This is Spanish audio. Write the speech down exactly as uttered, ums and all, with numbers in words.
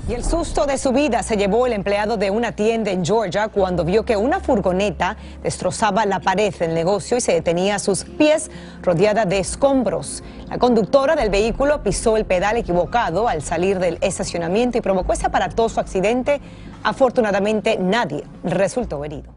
Y el susto de su vida se llevó el empleado de una tienda en Georgia cuando vio que una furgoneta destrozaba la pared del negocio y se detenía a sus pies rodeada de escombros. La conductora del vehículo pisó el pedal equivocado al salir del estacionamiento y provocó ese aparatoso accidente. Afortunadamente nadie resultó herido.